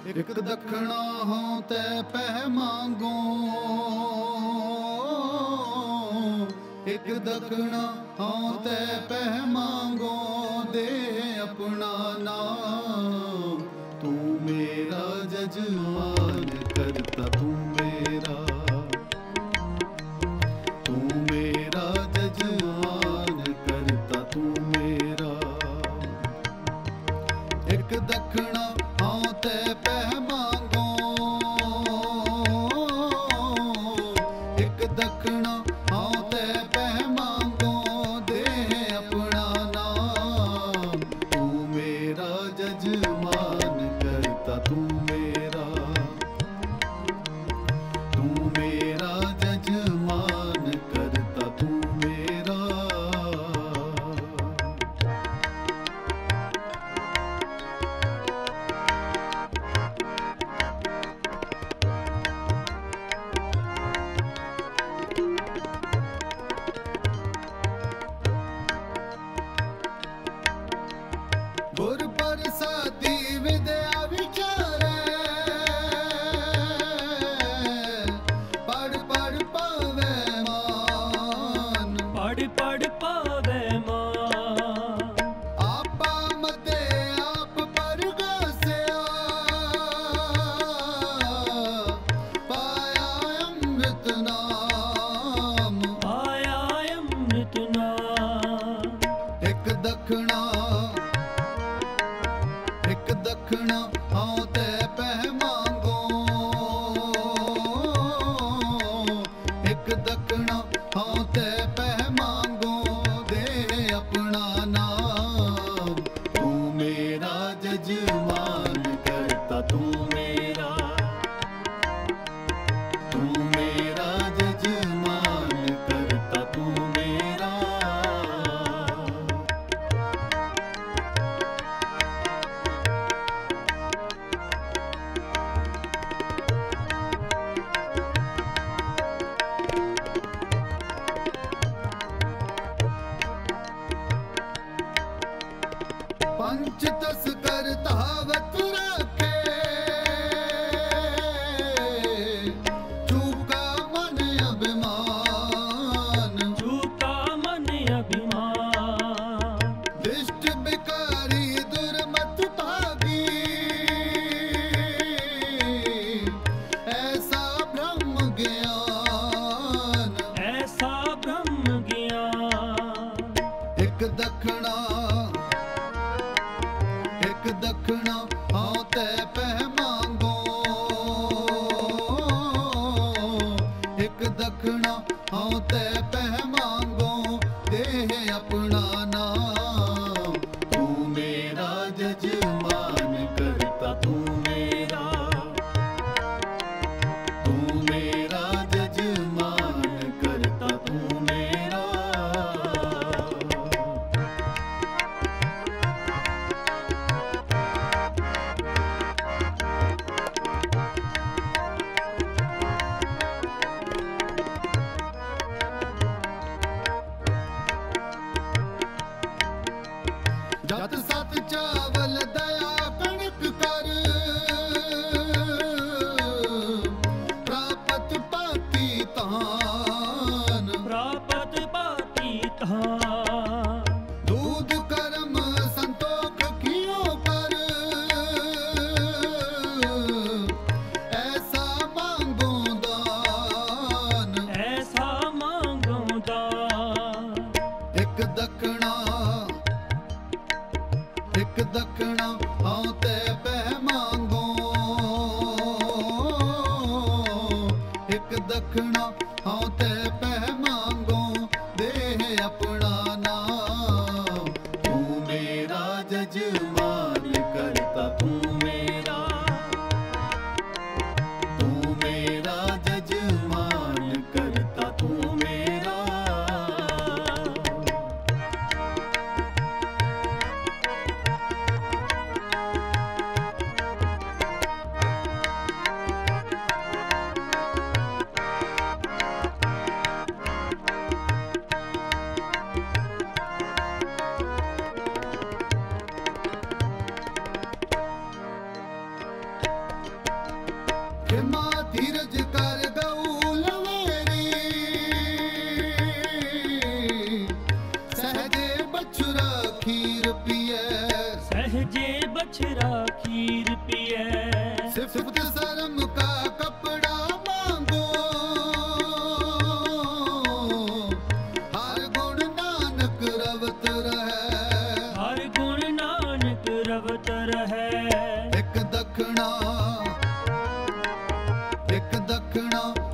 एक दखना हों ते पह मांगो, एक दखना हों ते पह मांगो, दे अपना नाम। तू मेरा जजमान करता, तू मेरा जजमान करता, तू मेरा। एक दखना हों ते पह मांगो, एक दखना हों ते पह मांगो, दे अपना नाम। तू मेरा जजमान करता, तू मेरा जजमान करता, तू मेरा। गुर प्रसादी विद्या विचारे, पढ़ पढ़ पावे मान, पढ़ पढ़ पावे मान। आपा मते आप परगास्या, पाया अमृत नाम, पाया अमृत नाम। एक दखना हों ते पह मांगो, एक दखना हों ते पह मांगो, दे अपना नाम। तू मेरा जजमान करता, तू मेरा जजमान करता, तू मेरा। पंच तस्कर तावत रखे, चूका मन अभिमान, झूठा मन अभिमान। दिष्ट बिकारी दुर्मत भागी, ऐसा ब्रह्म ज्ञान, ऐसा ब्रह्म ज्ञान। एक दखना हों ते पह मांगो, एक दखना हों ते पह मांगो, दे अपना नाम। तू मेरा जजमान करता, तू मेरा जजमान करता, तू मेरा। जत सत चावल दया कणक कर, प्रापत पाती तान, प्रापत पाती तान। दूध कर्म संतोख कियो कर, ऐसा मांगो दान, ऐसा मांगो दान। एक दखना हों ते पह मांगो, एक दखना हों ते पह मांगो, दे अपना नाम। तू मेरा जजमान करता, तू मेरा जजमान करता, तू मेरा। खीर पिए, सहजे बछड़ा खीर पिए। सिफत शर्म का कपड़ा मांगो, हर गुण नानक रवत रहे, हर गुण नानक रवत रहे। एक दखना